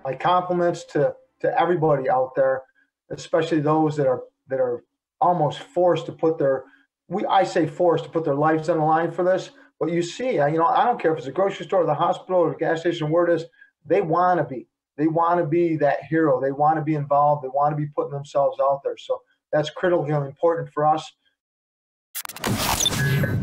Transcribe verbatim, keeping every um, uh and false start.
my compliments to to everybody out there, especially those that are that are almost forced to put their we I say forced to put their lives on the line for this. But you see, you know, I don't care if it's a grocery store, or the hospital, or the gas station, where it is, they want to be. They want to be that hero. They want to be involved. They want to be putting themselves out there. So that's critically important for us.